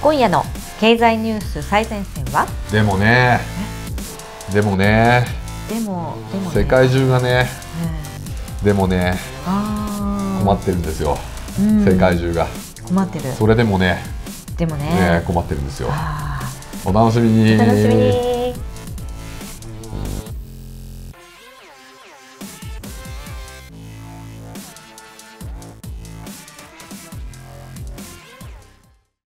今夜の経済ニュース最前線はでもねでもね世界中がね、でもねあ困ってるんですよ、 うん世界中が。 困ってる。 それでもねでもね困ってるんですよ。 あお楽しみに。 ーお楽しみに。